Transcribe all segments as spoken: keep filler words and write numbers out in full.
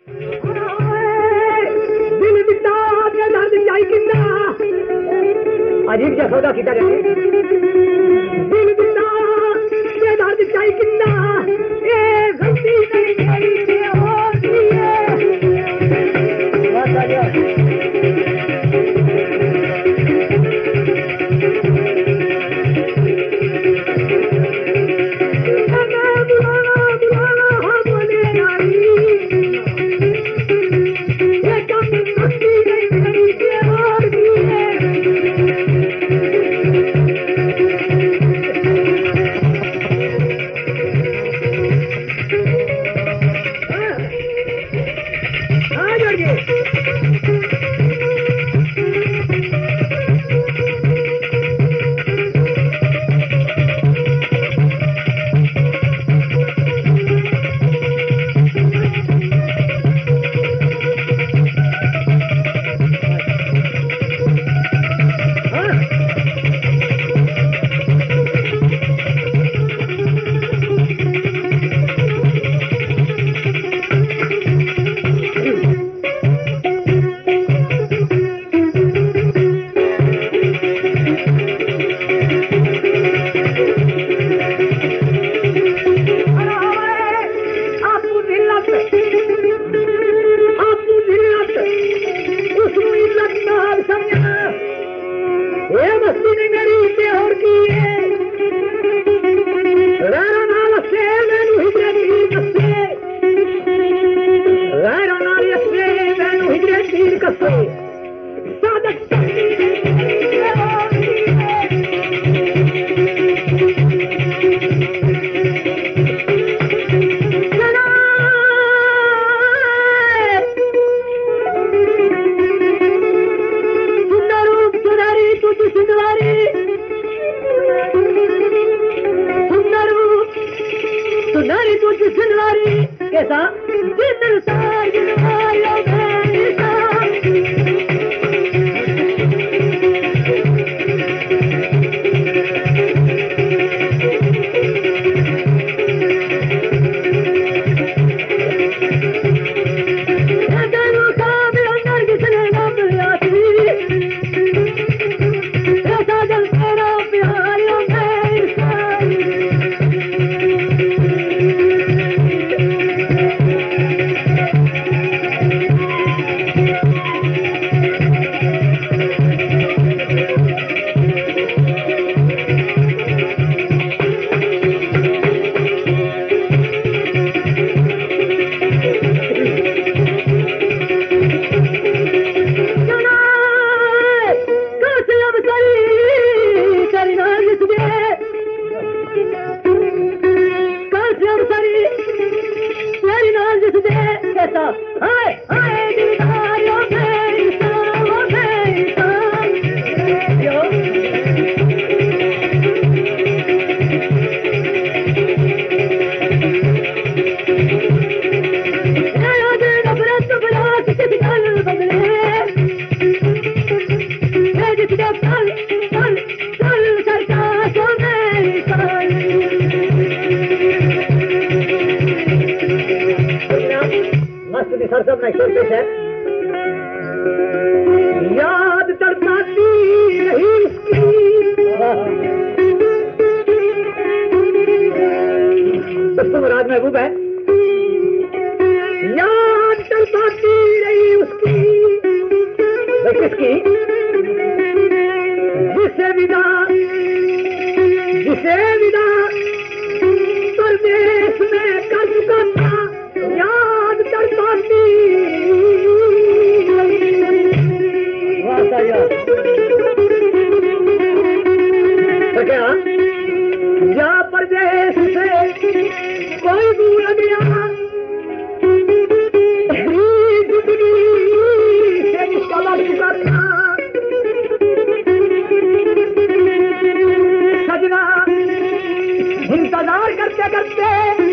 दिल बिता के दर्द जाई किंदा अजीब जा सौदा किता गया दिल बिता के दर्द जाई किंदा ए गलती नहीं मेरी से होती है वाह गया याद तड़पाती नहीं उसकी दोस्तों मुराद महबूब है याद तड़पाती रही उसकी किसकी जिसे विदा जिसे विदा परदेश में कर चुका था याद तड़पाती तो क्या या परदेश से कोई भूल गया से इसका लग चुका था सजना इंतजार करते करते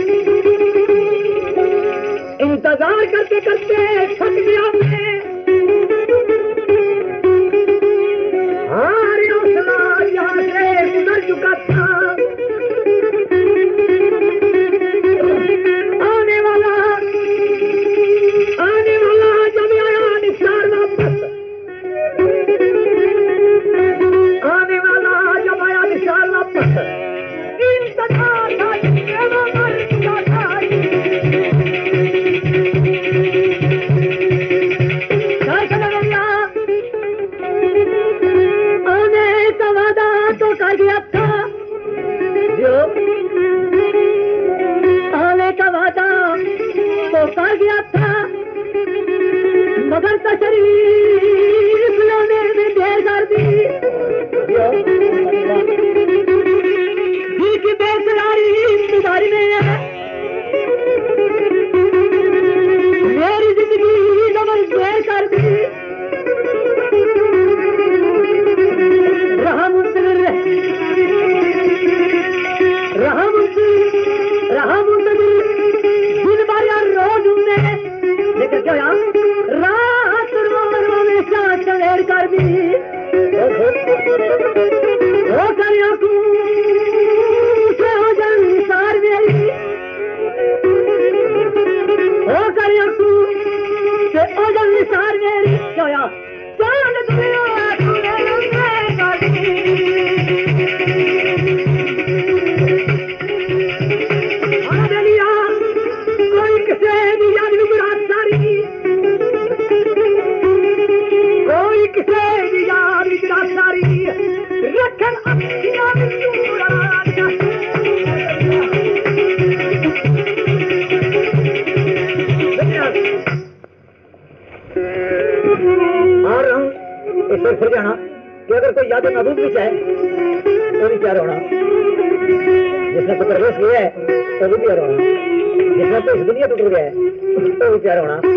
इंतजार करते करते थक गया मैं चुका था आने वाला गया था मगर तशरीफ लाने में देर कर दी। दिल की बेकरारी इंतजारी में है, मेरी जिंदगी डबल देर कर दी। रहा मुंतज़िर रहा मुंतज़िर रहा मुंतज़िर दिन भर यार रोज उन्ने लेकिन क्या यार रात रोज में साथ देर कर दी। हो कर आंखों से हो जान सार मेरी, हो कर आंखों से हो जान सार मेरी। क्या यार चांद दुनिया तूने लंबे कर दी। फिर जाना कि अगर कोई याद महबूब भी चाहे तो भी प्यार होना, जिसने तो प्रवेश किया है तो भी प्यार होना, जिसने तो इस दुनिया टूट गया है तो भी प्यार होना।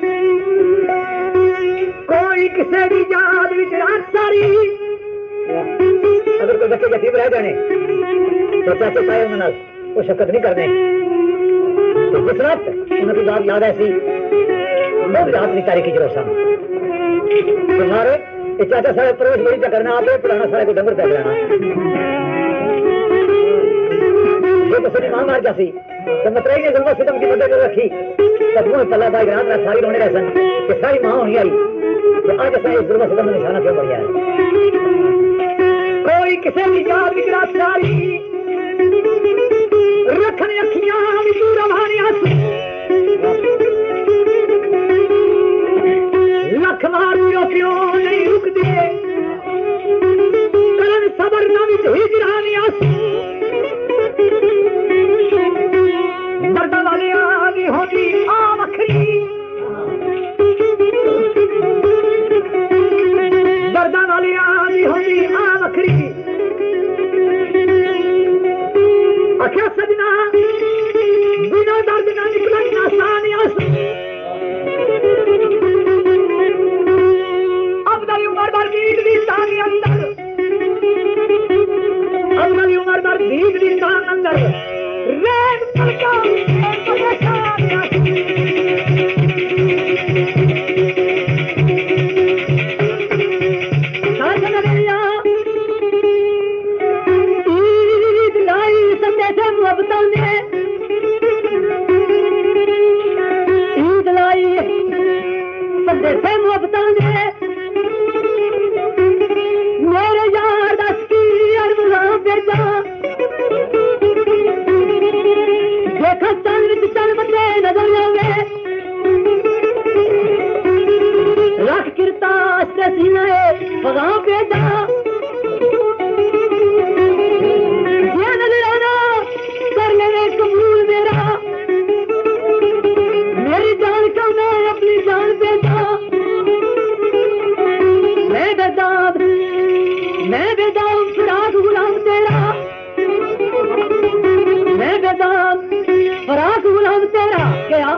कोई किसी भी याद विच रात सारी अगर कोई बच्चे यतीम रह जाने तो चाचे साए उन्होंने वो शक्कत नहीं करने। तो जिस रात उनकी बात याद ऐसी वो भी रात नहीं तारीखी जरोसा तुम्हारे चाचा सारे प्रवेश बड़ी का करना आप पुराना सारे को डंगर तक रहना ये तो सभी मां मार जासी तो मतराई ने जन्म सितम की मदद रखी तब वो तला भाई रात रात सारी रोने रहसन कि सारी मां होनी आई तो आज ऐसा इस जन्म सितम में निशाना क्यों बढ़ गया है। कोई किसी की याद की रात सारी रखने अखियां भी दूर भानी आंसू लख मारू क्यों नहीं रुकते करन सबर ना भी हिजरानी आंसू दर्द वाले आगे होती आ मखरी दर्द वाले आगे होती आ मखरी आख्या सजना बिना दर्द ना निकलना आसान आंसू उमर भर बीत दी तानी अंदर अवली उमर भर बीत दी तान अंदर रेत पलका ईद लाई संदेश मोहब्बतों ने ईद लाई संदेश मोहब्बतों ने मेरे यार दस की अरबला बेटा देखा चल विच चल बंदे नजर आवे रख किरता से सीने भगा बेटा ये नजर आना कर ले कबूल मेरा मेरी जान का मैं अपनी जान बेटा मैं बेदाद मैं बेदाम फराक गुलाम तेरा मैं बेदाम फराक गुलाम तेरा क्या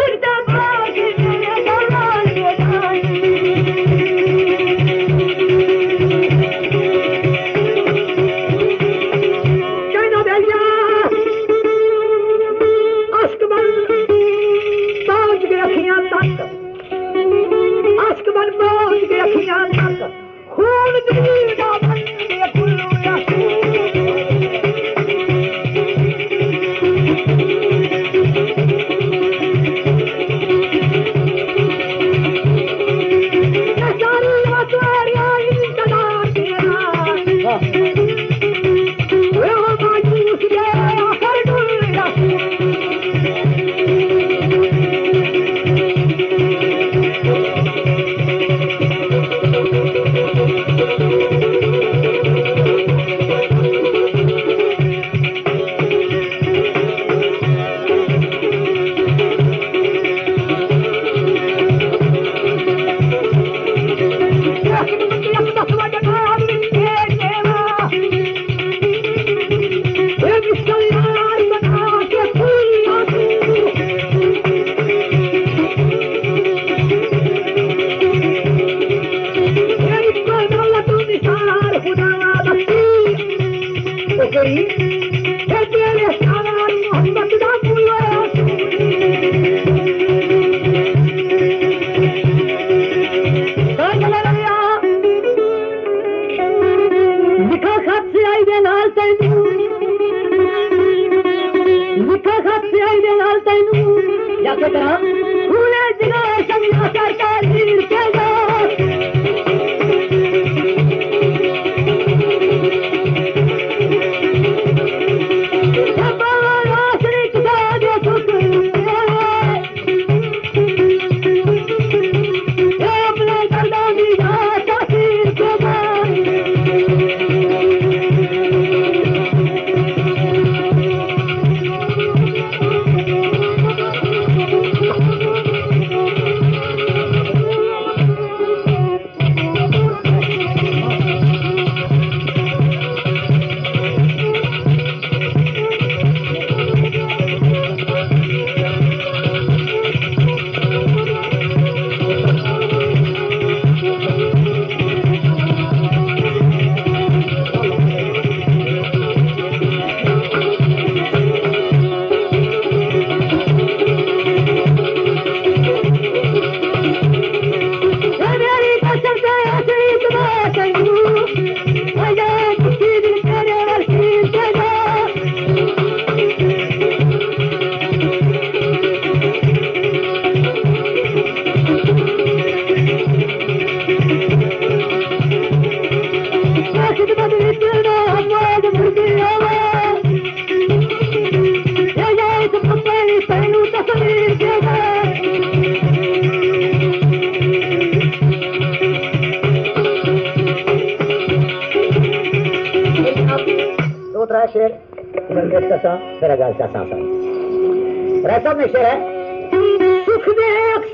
कहना भैया अश्क बन पहुंच के अखियां तक अश्क बन पहुंच के अखियां तक खून दिल का बन के कुल्लू के तरह भूले जिला संज्ञा सरकार वीर के शेर मेरा गाल का सांसा रैसा में शेर है सुख दे